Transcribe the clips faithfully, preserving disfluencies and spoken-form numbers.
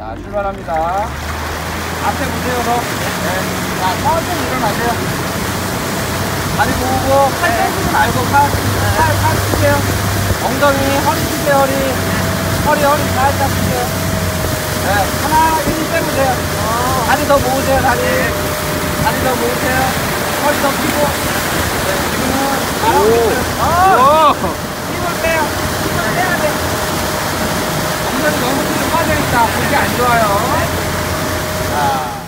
자, 출발합니다. 앞에 보세요, 너. 네. 자, 천천히 일어나세요. 다리 모으고, 팔 빼지 말고, 팔, 팔, 팔 쓰세요. 엉덩이, 허리 쓰세요, 허리. 허리, 허리 살짝 쓰세요. 네, 하나, 힘 빼보세요. 다리 더 모으세요, 다리. 다리 더 모으세요. 허리 더 펴고. 네, 지금은 잘하고 있어요. 힘을 빼요. 힘을 빼야 돼. 엉덩이 너무 뒤로 빠져있다. 그게 안 좋아요. 자.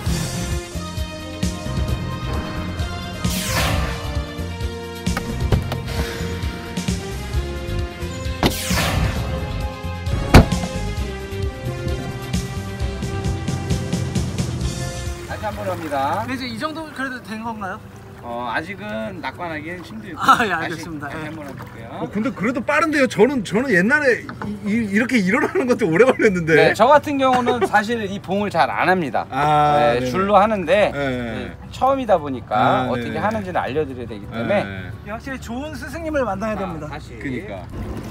다시 한 번 합니다. 네, 이제 이 정도 그래도 된 건가요? 어, 아직은 낙관하기는 힘들고. 아, 예, 알겠습니다. 다시, 다시 예. 한번 해볼게요. 어, 근데 그래도 빠른데요. 저는 저는 옛날에 이, 이, 이렇게 일어나는 것도 오래 걸렸는데. 네, 저 같은 경우는 사실 이 봉을 잘 안 합니다. 아, 네, 네네. 줄로 하는데 네. 네, 처음이다 보니까 아, 어떻게 네네. 하는지는 알려드려야 되기 때문에. 네. 확실히 좋은 스승님을 만나야 자, 됩니다. 다시. 그니까.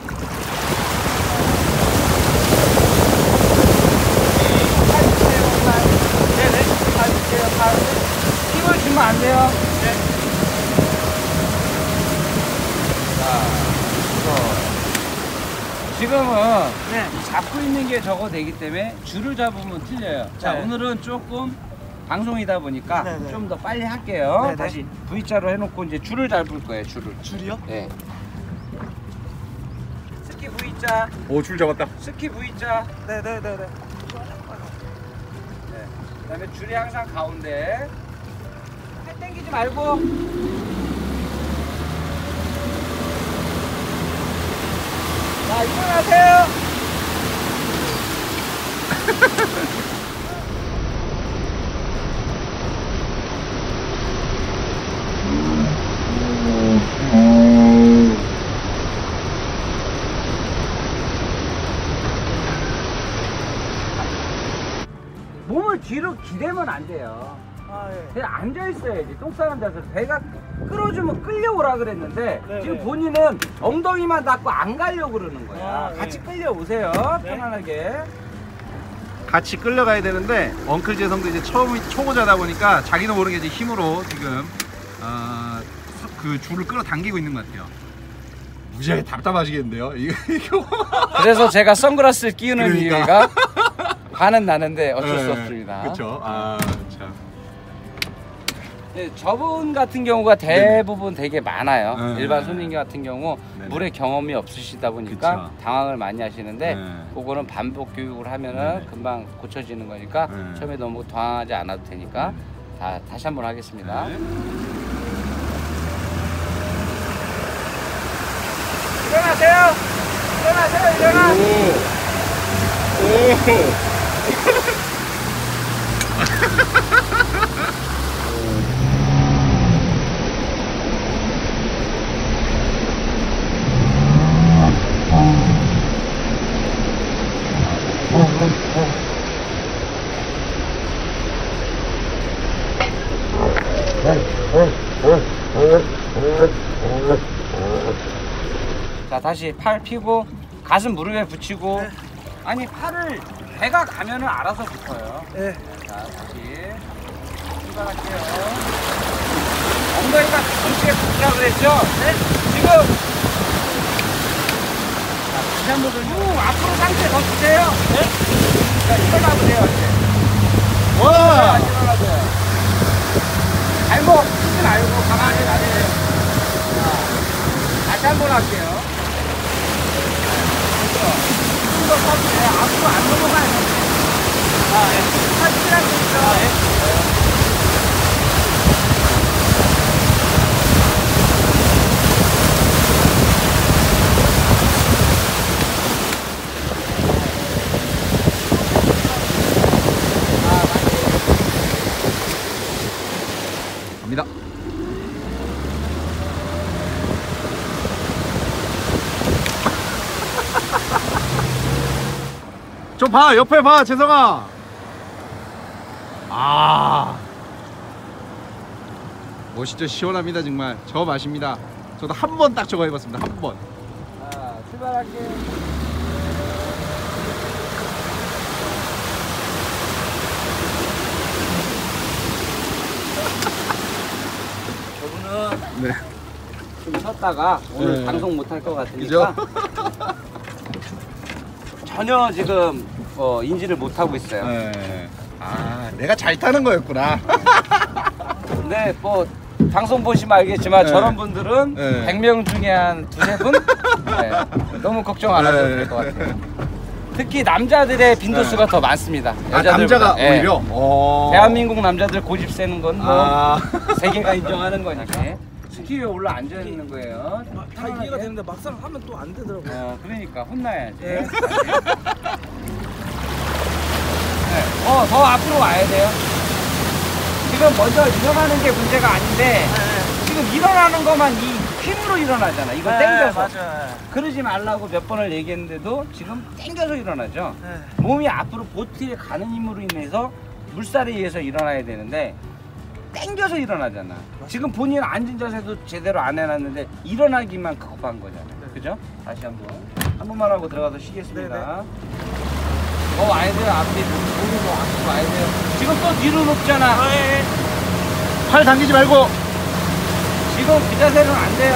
팔 주세요, 팔. 네네. 팔 주세요, 팔. 힘을 주면 안 돼요. 네. 자, 이거. 지금은 네. 이 잡고 있는 게 저거 되기 때문에 줄을 잡으면 틀려요. 자, 네. 오늘은 조금 방송이다 보니까 네네. 좀 더 빨리 할게요. 네네. 다시 V자로 해놓고 이제 줄을 잡을 거예요, 줄을. 줄이요? 네. 스키 V자, 오, 줄 잡았다. 스키 V자. 네네네네. 네. 그다음에 줄이 항상 가운데. 팔 당기지 말고. 자, 일어나세요. 몸을 뒤로 기대면 안 돼요. 아, 예. 그냥 앉아 있어야지. 똥 싸는 데서 배가 끌어주면 끌려오라 그랬는데 네네. 지금 본인은 엉덩이만 닫고 안 가려고 그러는 거야. 아, 같이 네. 끌려오세요. 네. 편안하게. 같이 끌려가야 되는데 엉클 재성도 이제 처음 초보자다 보니까 자기도 모르게 이제 힘으로 지금 어, 그 줄을 끌어당기고 있는 것 같아요. 무지하게 답답하시겠는데요? 이거 이거. 그래서 제가 선글라스를 끼우는 그러니까. 이유가 화는 나는데 어쩔 수 네, 없습니다. 그렇죠. 아, 참. 네, 저분 같은 경우가 대부분 되게 많아요. 네. 일반 손님 같은 경우 네네. 물에 경험이 없으시다 보니까 그쵸. 당황을 많이 하시는데 네. 그거는 반복 교육을 하면은 네네. 금방 고쳐지는 거니까 네. 처음에 너무 당황하지 않아도 되니까 다, 다시 한번 하겠습니다. 네. 일어나세요! 일어나세요! 일어나! 오. 자, 다시 팔 펴고 가슴 무릎에 붙이고. 네. 아니, 팔을 배가 가면은 알아서 붙어요. 예. 자, 다시 출발할게요. 엉덩이가 뒤꿈치에 붙으라 그랬죠? 네. 지금 자, 다시 한번 더 쭉 앞으로 상체 더 주세요. 네. 자, 일어나 보세요. 이제. 와. 일어나세요. 발목 쓰지 말고 가만히 놔주세요. 자, 다시 한번 할게요. 좀더 서주세요. 앞으로 안 넘어가요. 아, 예. 팔찌라고 있죠. 아, 예. 갑니다. 좀 봐, 옆에 봐, 재성아. 아, 멋있죠. 시원합니다, 정말. 저 맛입니다. 저도 한 번 딱 저거 해봤습니다. 한 번. 자, 출발할게요. 네. 좀 쉬었다가 오늘 네. 방송 못할 것 같으니까 그죠? 전혀 지금 어, 인지를 못하고 있어요. 네. 아, 내가 잘 타는 거였구나. 근데 뭐 방송 보시면 알겠지만 네. 저런 분들은 네. 백 명 중에 한 두세 분? 네. 너무 걱정 안 하셔도 될 것 같아요. 특히 남자들의 빈도수가 더 많습니다. 아, 여자들보다. 남자가 네. 오히려? 어. 대한민국 남자들 고집 세는 건 뭐 아. 세계가 인정하는 거니까. 스키 위에 올라 앉아 있는 거예요. 다 이해가 되는데 막상 하면 또 안 되더라고요. 어, 그러니까 혼나야지. 예. 네. 어, 더 앞으로 와야 돼요. 지금 먼저 일어나는 게 문제가 아닌데 지금 일어나는 것만 이 힘으로 일어나잖아. 이거 땡겨서. 맞아요. 그러지 말라고 몇 번을 얘기했는데도 지금 땡겨서 일어나죠. 네. 몸이 앞으로 보트에 가는 힘으로 인해서 물살에 의해서 일어나야 되는데 땡겨서 일어나잖아. 지금 본인 앉은 자세도 제대로 안 해놨는데 일어나기만 급한 거잖아. 그죠? 다시 한번 한 번만 하고 들어가서 쉬겠습니다. 네네. 어, 와야 돼요. 앞에 보이고 앞으로 와야 돼요. 지금 또 뒤로 높잖아. 아, 예. 팔 당기지 말고. 지금 그 자세는 안 돼요.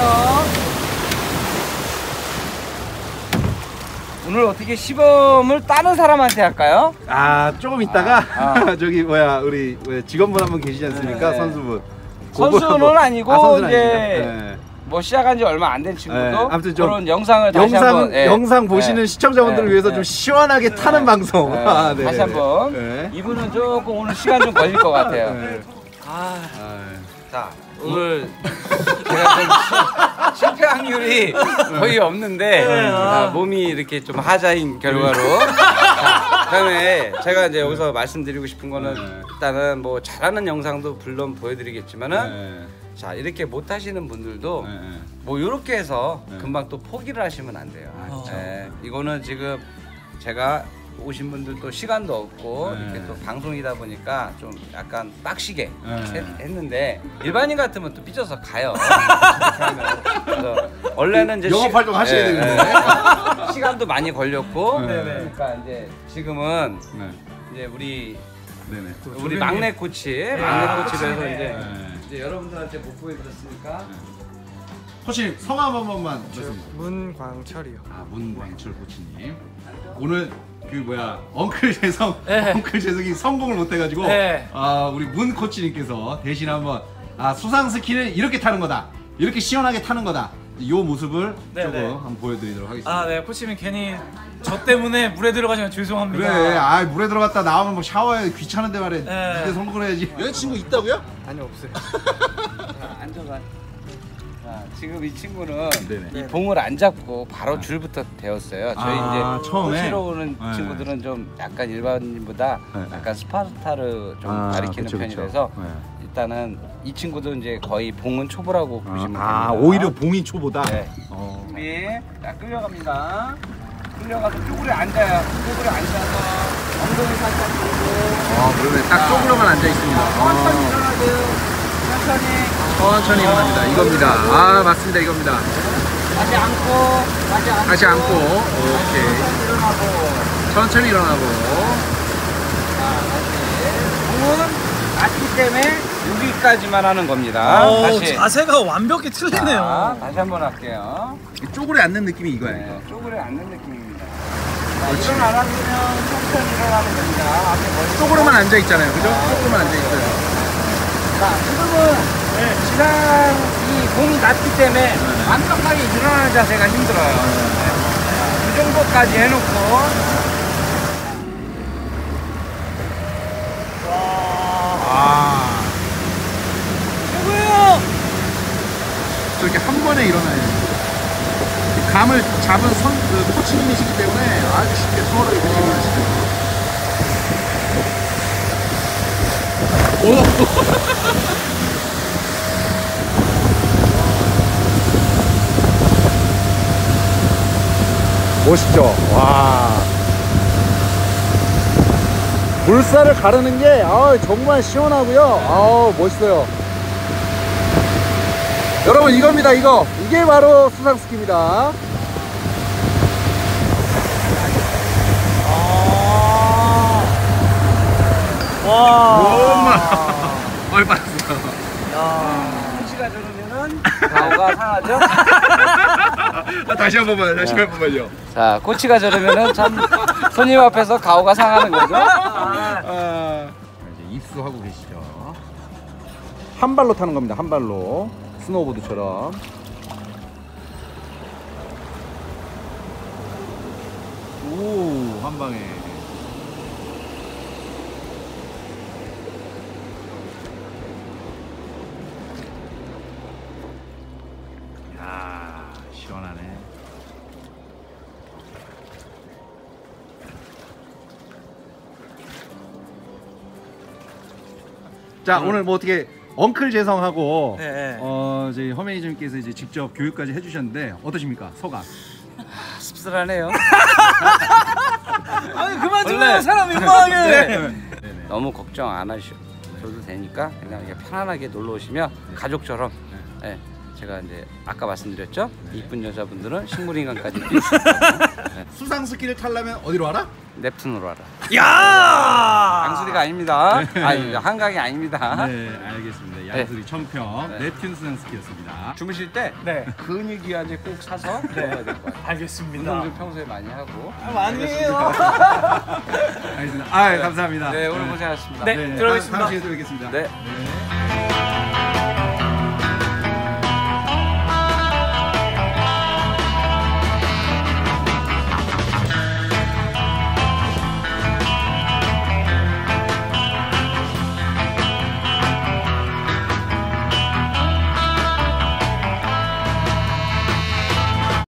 오늘 어떻게 시범을 다른 사람한테 할까요? 아, 조금 있다가 아, 아. 저기 뭐야 우리 직원분 한 분 계시지 않습니까? 네. 선수분. 선수는 그분 한번- 아니고 아, 선수는 이제 아니죠. 네. 뭐 시작한 지 얼마 안 된 친구도 네, 아무튼 좀 그런 영상을 다시 영상 한번 예. 영상 보시는 예. 시청자분들을 예. 위해서 예. 좀 시원하게 타는 방송. 예. 아, 네. 다시 한번 네. 이분은 조금 오늘 시간 좀 걸릴 것 같아요. 네. 아, 아, 자, 오늘 제가 좀 시- 실패 확률이 거의 없는데 자, 몸이 이렇게 좀 하자인 결과로 자, 그다음에 제가 이제 여기서 말씀드리고 싶은 거는 네. 일단은 뭐 잘하는 영상도 물론 보여드리겠지만은 네. 자, 이렇게 못 하시는 분들도 네, 네. 뭐 이렇게 해서 네. 금방 또 포기를 하시면 안 돼요. 아, 예, 이거는 지금 제가 오신 분들도 시간도 없고 네. 이렇게 또 방송이다 보니까 좀 약간 빡시게 네. 했- 했는데 일반인 같으면 또 삐져서 가요. 그래서 원래는 이제 영업 시- 활동 하셔야 예, 되는데. 예. 시간도 많이 걸렸고 네. 그러니까 이제 지금은 네. 이제 우리 네네. 우리 막내 코치 막내 아, 코치로 해서 네. 이제, 네. 이제 여러분들한테 못 보여드렸으니까 코치님 성함 한 번만 말씀. 문광철이요. 아, 문광철 코치님. 오늘 그 뭐야 엉클 재성 네. 엉클 재성이 성공을 못해가지고 네. 아 우리 문 코치님께서 대신 한번 아 수상 스키는 이렇게 타는 거다, 이렇게 시원하게 타는 거다, 이 모습을 네, 조금 네. 한번 보여드리도록 하겠습니다. 아, 네. 코치님 괜히 저 때문에 물에 들어가시면 죄송합니다. 그래, 아 물에 들어갔다 나오면 뭐 샤워해 귀찮은데 말해. 네. 이때 성공해야지. 여자친구 있다고요? 아니, 없어요. 자, 앉아봐. 자, 지금 이 친구는 네네. 이 봉을 안 잡고 바로 줄부터 배웠어요. 저희 아, 이제 처음에? 코치로 오는 네. 친구들은 좀 약간 일반인보다 네. 약간 스파르타를 좀 아, 가리키는 그쵸, 그쵸. 편이라서 네. 일단은 이 친구도 이제 거의 봉은 초보라고 보시면 됩니다. 아 오히려 봉이 초보다. 네. 어. 우리 자 끌려갑니다. 끌려가서 쪼그려 앉아요. 쪼그려 앉아서 엉덩이 살짝 들고 아 그러네. 딱 쪼그려만 앉아 있습니다. 천천히 일어나세요. 천천히. 천천히 일어납니다. 이겁니다. 아 맞습니다. 이겁니다. 다시 앉고 다시 앉고 다시 앉고. 오케이. 천천히 일어나고 천천히 일어나고. 자 다시 공은 낮기 때문에 여기까지만 하는 겁니다. 어, 다시 자세가 완벽히 틀리네요. 자, 다시 한번 할게요. 쪼그려 앉는 느낌이 이거예요. 네, 쪼그려 앉는 느낌입니다. 자, 일어나라면 천천히 일어나면 됩니다. 앞에 머리 쪼그려만 앉아 있잖아요. 그죠? 쪼그려만 앉아 있어요. 자, 지금은 지난 이 공이 낮기 때문에 완벽하게 일어나는 자세가 힘들어요. 네. 이 정도까지 해놓고 아. 최고예요. 저렇게 한 번에 일어나요. 감을 잡은 선, 그 코치님이시기 때문에 아주 쉽게 수월하게 드시고 멋있죠? 와. 물살을 가르는 게 아, 정말 시원하고요. 아, 멋있어요. 여러분 이겁니다. 이거 이게 바로 수상스키입니다. 와. 엄마 얼 빠졌어. 야. 코치가 저러면은 가오가 상하죠? 아, 다시 한 번만, 다시 한 번만요. 자, 꼬치가 저러면은 참 손님 앞에서 가오가 상하는 거죠. 아, 이제 입수하고 계시죠. 한 발로 타는 겁니다. 한 발로 스노우보드처럼. 오, 한 방에. 야, 시원하네. 자, 음. 오늘 뭐 어떻게 엉클 재성하고 네, 네. 어, 저희 허매니저님께서 이제 직접 교육까지 해주셨는데 어떠십니까? 소감? 씁쓸하네요. 아니 그만 좀 원래- 해 사람 민망하게. 네네. 너무 걱정 안 하셔도 되니까 그냥 이렇게 편안하게 놀러 오시면 가족처럼. 네. 제가 이제 아까 말씀드렸죠? 이쁜 여자분들은 식물인간까지 뛸 수 있어요. 수상 스키를 타려면 어디로 와라? 넵툰으로 와라. 야! 양수리가 아닙니다. 아니 한강이 아닙니다. 네, 알겠습니다. 양수리 청평 네. 넵튠 수상 스키였습니다. 주무실 때 네. 근육이완제 꼭 사서 먹어야 될 것 같아요. 알겠습니다. 운동 좀 평소에 많이 하고. 아, 많이 해요. 알겠습니다. 아, 감사합니다. 네, 오늘 고생하셨습니다. 네. 들어가겠습니다. 다음 시간에 또 뵙겠습니다. 네. 네.